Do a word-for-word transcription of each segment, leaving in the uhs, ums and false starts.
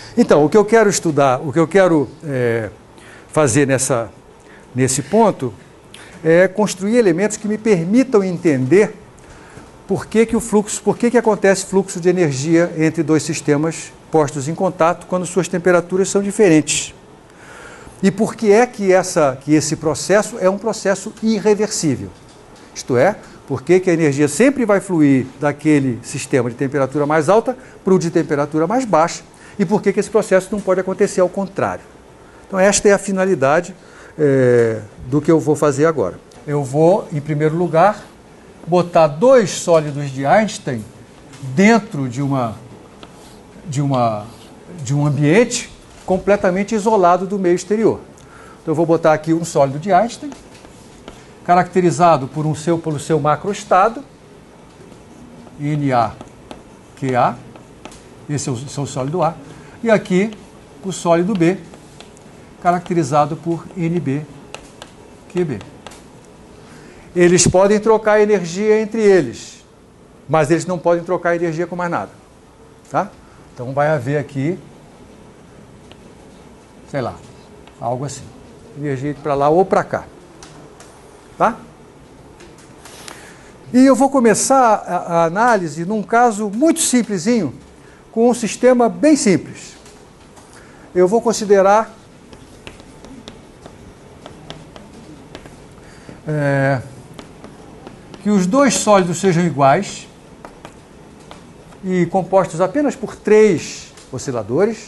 Então, o que eu quero estudar, o que eu quero é, fazer nessa, nesse ponto é construir elementos que me permitam entender por que que o fluxo, por que que acontece fluxo de energia entre dois sistemas postos em contato quando suas temperaturas são diferentes. E por que é que, essa, que esse processo é um processo irreversível? Isto é, por que que a energia sempre vai fluir daquele sistema de temperatura mais alta para o de temperatura mais baixa? E por que que esse processo não pode acontecer ao contrário? Então esta é a finalidade é, do que eu vou fazer agora. Eu vou, em primeiro lugar, botar dois sólidos de Einstein dentro de, uma, de, uma, de um ambiente completamente isolado do meio exterior. Então eu vou botar aqui um sólido de Einstein, caracterizado por um seu, pelo seu macroestado, N A Q A, esse é o seu sólido A, e aqui o sólido B, caracterizado por N B Q B. Eles podem trocar energia entre eles, mas eles não podem trocar energia com mais nada. Tá? Então vai haver aqui, sei lá, algo assim. Energia para lá ou para cá. Tá? E eu vou começar a, a análise num caso muito simplesinho, com um sistema bem simples. Eu vou considerar é, que os dois sólidos sejam iguais e compostos apenas por três osciladores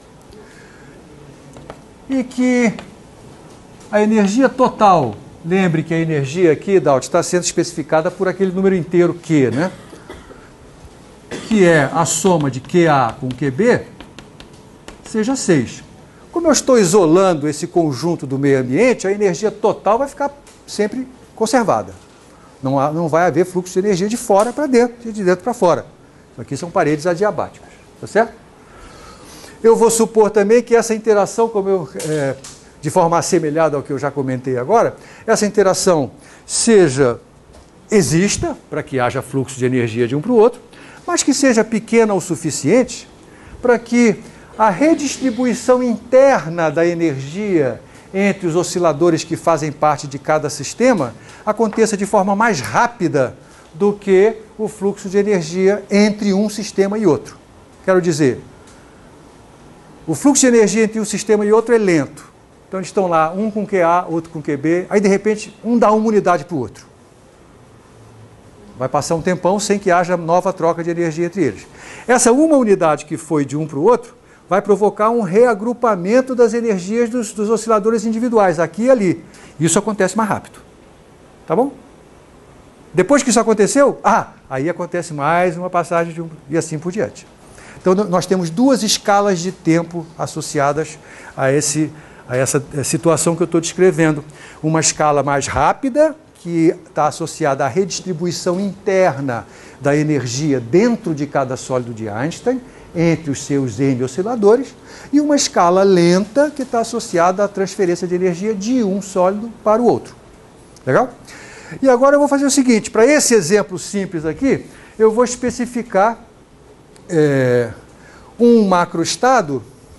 e que a energia total, lembre que a energia aqui, Daut, está sendo especificada por aquele número inteiro Q, né? Que é a soma de Q A com Q B, seja seis. Como eu estou isolando esse conjunto do meio ambiente, a energia total vai ficar sempre conservada. Não, há, não vai haver fluxo de energia de fora para dentro e de dentro para fora. Aqui são paredes adiabáticas, tá certo? Eu vou supor também que essa interação, como eu, é, de forma assemelhada ao que eu já comentei agora, essa interação seja, exista, para que haja fluxo de energia de um para o outro, mas que seja pequena o suficiente para que a redistribuição interna da energia entre os osciladores que fazem parte de cada sistema aconteça de forma mais rápida do que o fluxo de energia entre um sistema e outro. Quero dizer, o fluxo de energia entre um sistema e outro é lento. Então eles estão lá, um com Q A, outro com Q B, aí de repente um dá uma unidade para o outro. Vai passar um tempão sem que haja nova troca de energia entre eles. Essa uma unidade que foi de um para o outro vai provocar um reagrupamento das energias dos, dos osciladores individuais, aqui e ali. Isso acontece mais rápido. Tá bom? Depois que isso aconteceu, ah, aí acontece mais uma passagem de um, e assim por diante. Então nós temos duas escalas de tempo associadas a, esse, a essa situação que eu estou descrevendo. Uma escala mais rápida, que está associada à redistribuição interna da energia dentro de cada sólido de Einstein, entre os seus N osciladores, e uma escala lenta que está associada à transferência de energia de um sólido para o outro. Legal? E agora eu vou fazer o seguinte, para esse exemplo simples aqui, eu vou especificar é, um macroestado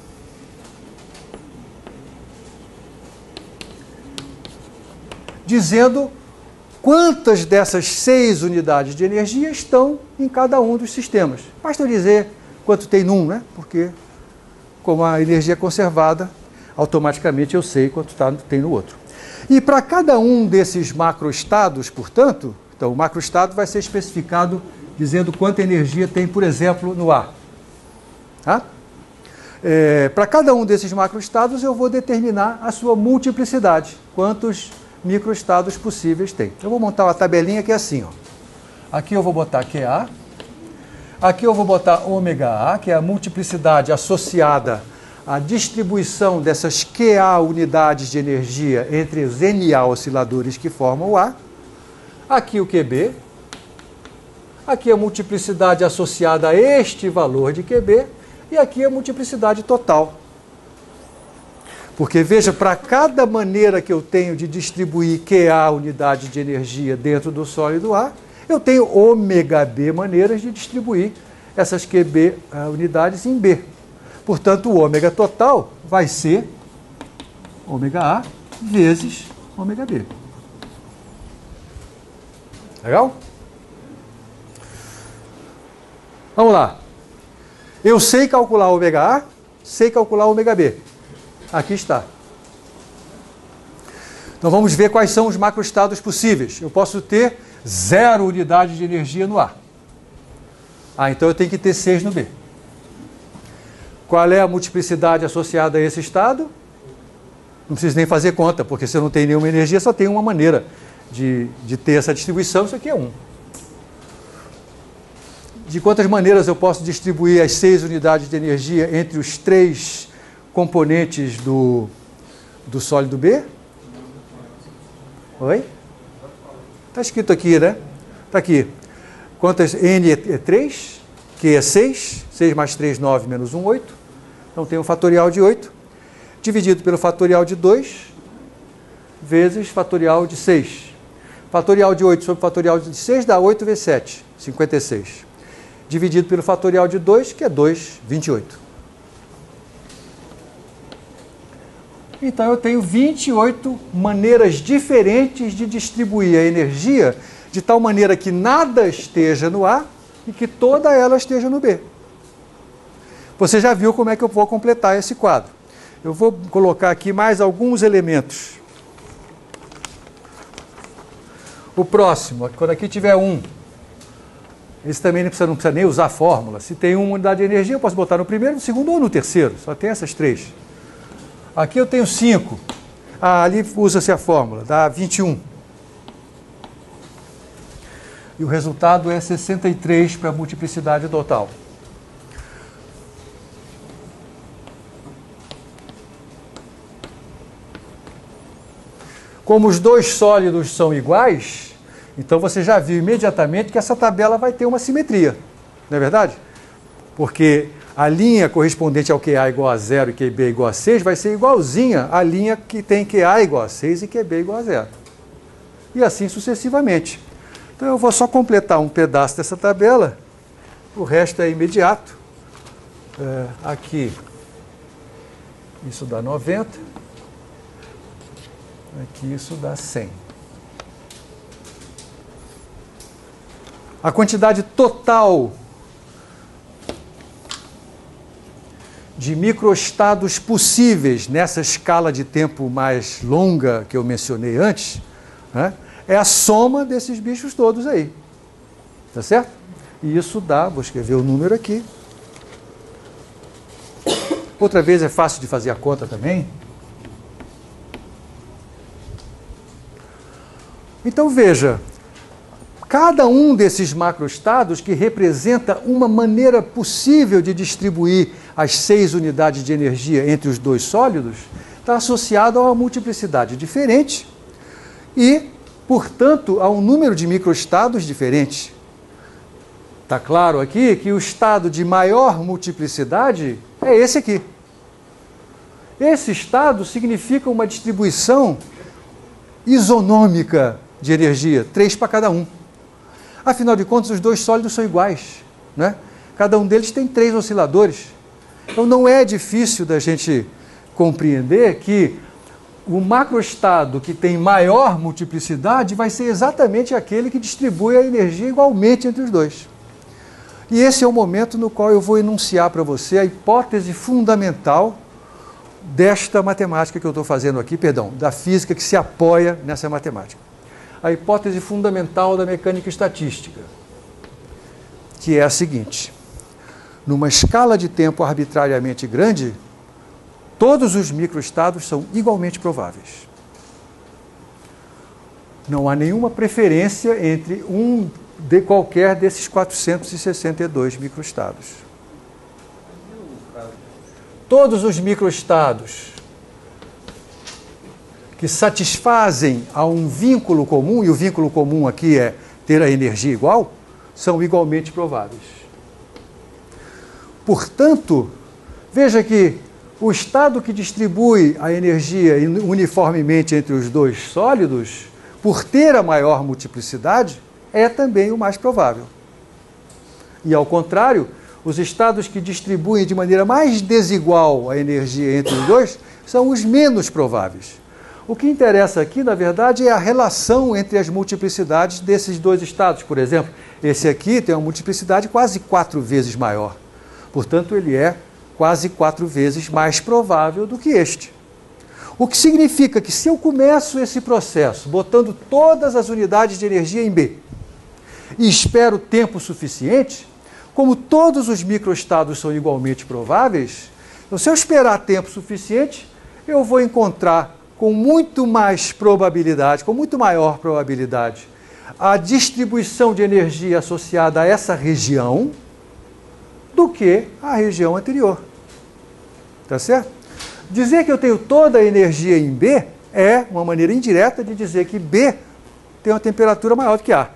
dizendo quantas dessas seis unidades de energia estão em cada um dos sistemas. Basta eu dizer quanto tem num, né? Porque como a energia é conservada, automaticamente eu sei quanto tá, tem no outro. E para cada um desses macroestados, portanto, então o macroestado vai ser especificado dizendo quanta energia tem, por exemplo, no ar. Tá? É, para cada um desses macroestados eu vou determinar a sua multiplicidade, quantos microestados possíveis tem. Eu vou montar uma tabelinha que é assim, ó. Aqui eu vou botar Q A, aqui eu vou botar ômega A, que é a multiplicidade associada à distribuição dessas Q A unidades de energia entre os N A osciladores que formam o A. Aqui o Q B, aqui a multiplicidade associada a este valor de Q B, e aqui a multiplicidade total. Porque, veja, para cada maneira que eu tenho de distribuir Q A unidade de energia dentro do sólido A, eu tenho ômega B maneiras de distribuir essas Q B uh, unidades em B. Portanto, o ômega total vai ser ômega A vezes ômega B. Legal? Vamos lá. Eu sei calcular ômega A, sei calcular ômega B. Aqui está. Então vamos ver quais são os macroestados possíveis. Eu posso ter zero unidade de energia no A. Ah, então eu tenho que ter seis no B. Qual é a multiplicidade associada a esse estado? Não preciso nem fazer conta, porque se eu não tenho nenhuma energia, só tem uma maneira de, de ter essa distribuição, isso aqui é um. De quantas maneiras eu posso distribuir as seis unidades de energia entre os três componentes do, do sólido B? Oi? Está escrito aqui, né? Está aqui. Quantas? N é três, Q é seis, seis mais três, nove, menos um, oito. Então tem um fatorial de oito, dividido pelo fatorial de dois, vezes fatorial de seis. Fatorial de oito sobre fatorial de seis dá oito vezes sete, cinquenta e seis. Dividido pelo fatorial de dois, que é dois, vinte e oito. Então eu tenho vinte e oito maneiras diferentes de distribuir a energia, de tal maneira que nada esteja no A e que toda ela esteja no B. Você já viu como é que eu vou completar esse quadro. Eu vou colocar aqui mais alguns elementos. O próximo, quando aqui tiver um, esse também não precisa, não precisa nem usar fórmula. Se tem uma unidade de energia, eu posso botar no primeiro, no segundo ou no terceiro. Só tem essas três. Aqui eu tenho cinco. Ah, ali usa-se a fórmula, dá vinte e um. E o resultado é sessenta e três para a multiplicidade total. Como os dois sólidos são iguais, então você já viu imediatamente que essa tabela vai ter uma simetria, não é verdade? Porque a linha correspondente ao Q A igual a zero e Q B igual a seis vai ser igualzinha à linha que tem Q A igual a seis e Q B igual a zero. E assim sucessivamente. Então eu vou só completar um pedaço dessa tabela, o resto é imediato. É, aqui, isso dá noventa. Aqui isso dá cem. A quantidade total de microestados possíveis nessa escala de tempo mais longa que eu mencionei antes, né, é a soma desses bichos todos aí. Tá certo? E isso dá, vou escrever o número aqui. Outra vez é fácil de fazer a conta também. Então veja, cada um desses macroestados que representa uma maneira possível de distribuir as seis unidades de energia entre os dois sólidos, está associado a uma multiplicidade diferente e, portanto, a um número de microestados diferente. Está claro aqui que o estado de maior multiplicidade é esse aqui. Esse estado significa uma distribuição isonômica de energia, três para cada um. Afinal de contas, os dois sólidos são iguais, né? Cada um deles tem três osciladores. Então não é difícil da gente compreender que o macroestado que tem maior multiplicidade vai ser exatamente aquele que distribui a energia igualmente entre os dois. E esse é o momento no qual eu vou enunciar para você a hipótese fundamental desta matemática que eu estou fazendo aqui, perdão, da física que se apoia nessa matemática. A hipótese fundamental da mecânica estatística, que é a seguinte: numa escala de tempo arbitrariamente grande, todos os microestados são igualmente prováveis. Não há nenhuma preferência entre um de qualquer desses quatrocentos e sessenta e dois microestados. Todos os microestados que satisfazem a um vínculo comum, e o vínculo comum aqui é ter a energia igual, são igualmente prováveis. Portanto, veja que o estado que distribui a energia uniformemente entre os dois sólidos, por ter a maior multiplicidade, é também o mais provável. E, ao contrário, os estados que distribuem de maneira mais desigual a energia entre os dois são os menos prováveis. O que interessa aqui, na verdade, é a relação entre as multiplicidades desses dois estados. Por exemplo, esse aqui tem uma multiplicidade quase quatro vezes maior. Portanto, ele é quase quatro vezes mais provável do que este. O que significa que se eu começo esse processo botando todas as unidades de energia em B e espero tempo suficiente, como todos os microestados são igualmente prováveis, então, se eu esperar tempo suficiente, eu vou encontrar com muito mais probabilidade, com muito maior probabilidade, a distribuição de energia associada a essa região do que a região anterior. Tá certo? Dizer que eu tenho toda a energia em B é uma maneira indireta de dizer que B tem uma temperatura maior do que A.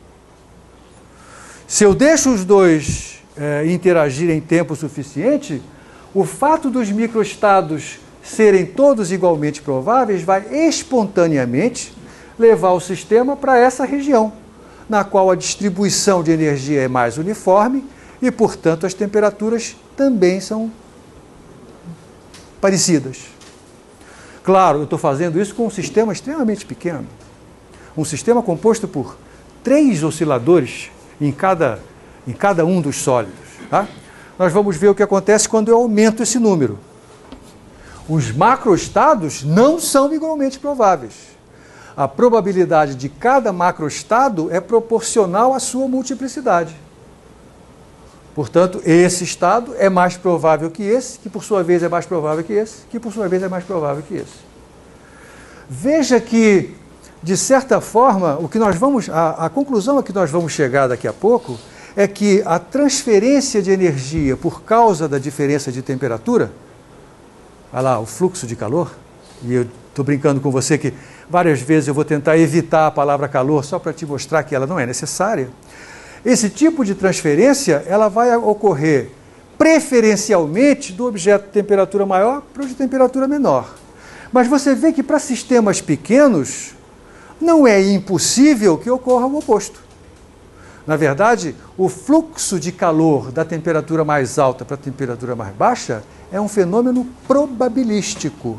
Se eu deixo os dois é, interagirem em tempo suficiente, o fato dos microestados serem todos igualmente prováveis vai espontaneamente levar o sistema para essa região, na qual a distribuição de energia é mais uniforme e, portanto, as temperaturas também são parecidas. Claro, eu estou fazendo isso com um sistema extremamente pequeno. Um sistema composto por três osciladores em cada, em cada um dos sólidos. Tá? Nós vamos ver o que acontece quando eu aumento esse número. Os macroestados não são igualmente prováveis. A probabilidade de cada macroestado é proporcional à sua multiplicidade. Portanto, esse estado é mais provável que esse, que por sua vez é mais provável que esse, que por sua vez é mais provável que esse. Veja que, de certa forma, o que nós vamos, a, a conclusão a que nós vamos chegar daqui a pouco é que a transferência de energia por causa da diferença de temperatura, olha lá, o fluxo de calor, e eu estou brincando com você que várias vezes eu vou tentar evitar a palavra calor só para te mostrar que ela não é necessária. Esse tipo de transferência ela vai ocorrer preferencialmente do objeto de temperatura maior para o de temperatura menor. Mas você vê que para sistemas pequenos não é impossível que ocorra o oposto. Na verdade, o fluxo de calor da temperatura mais alta para a temperatura mais baixa é um fenômeno probabilístico.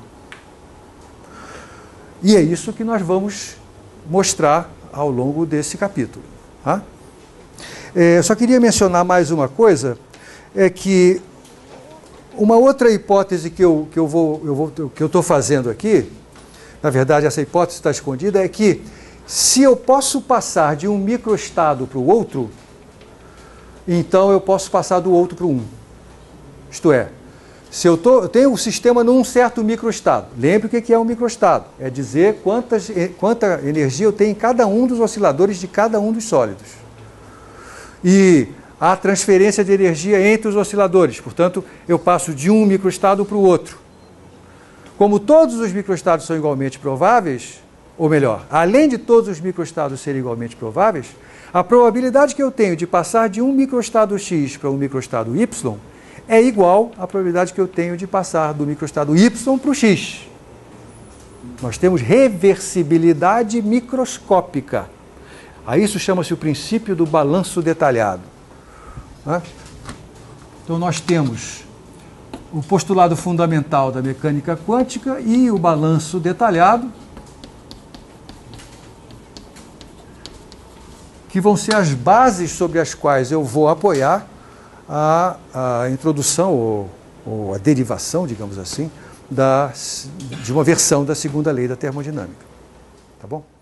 E é isso que nós vamos mostrar ao longo desse capítulo. Tá? É, eu só queria mencionar mais uma coisa, é que uma outra hipótese que eu que eu vou, eu vou, que eu estou fazendo aqui, na verdade essa hipótese está escondida, é que se eu posso passar de um microestado para o outro, então eu posso passar do outro para o um. Isto é, se eu, tô, eu tenho um sistema num certo microestado, lembre o que é um microestado, é dizer quantas, quanta energia eu tenho em cada um dos osciladores de cada um dos sólidos. E a transferência de energia entre os osciladores, portanto, eu passo de um microestado para o outro. Como todos os microestados são igualmente prováveis, ou melhor, além de todos os microestados serem igualmente prováveis, a probabilidade que eu tenho de passar de um microestado X para um microestado Y é igual à probabilidade que eu tenho de passar do microestado Y para o X. Nós temos reversibilidade microscópica. A isso chama-se o princípio do balanço detalhado. Então nós temos o postulado fundamental da mecânica quântica e o balanço detalhado, que vão ser as bases sobre as quais eu vou apoiar a, a introdução ou, ou a derivação, digamos assim, da, de uma versão da segunda lei da termodinâmica. Tá bom?